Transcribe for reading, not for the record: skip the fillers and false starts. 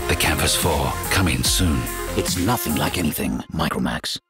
The Canvas 4, coming soon. It's nothing like anything Micromax.